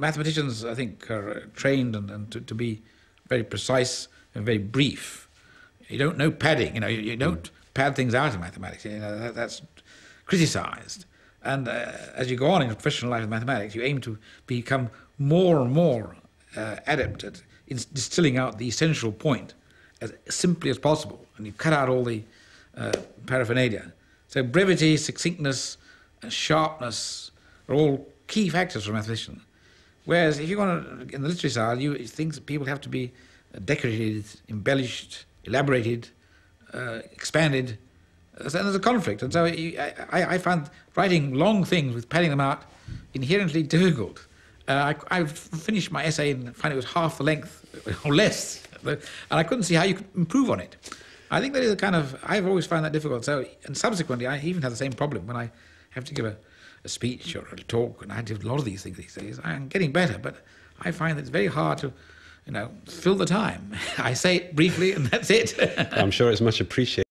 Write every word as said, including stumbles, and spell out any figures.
mathematicians, I think, are trained and, and to, to be very precise and very brief. You don't know padding, you know, you, you don't mm. pad things out in mathematics, you know, that, that's criticised. And uh, as you go on in professional life in mathematics, you aim to become more and more uh, adept at in distilling out the essential point as simply as possible, and you cut out all the uh, paraphernalia. So brevity, succinctness, and sharpness are all key factors for a mathematician. Whereas if you want to, in the literary side, you think that people have to be decorated, embellished, elaborated, uh, expanded. So there's a conflict, and so you, I, I found writing long things with padding them out inherently difficult. Uh, I, I finished my essay and found it was half the length or less, and I couldn't see how you could improve on it. I think that is a kind of, I've always found that difficult. So, and subsequently, I even have the same problem when I have to give a, a speech or a talk, and I do a lot of these things these days. I'm getting better, but I find that it's very hard to, you know, fill the time. I say it briefly, and that's it. I'm sure it's much appreciated.